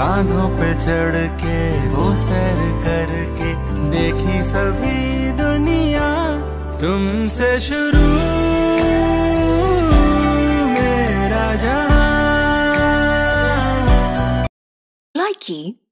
कांधों पे चढ़ के वो सैर करके देखी सभी दुनिया तुमसे शुरू मेरा जहां। Likey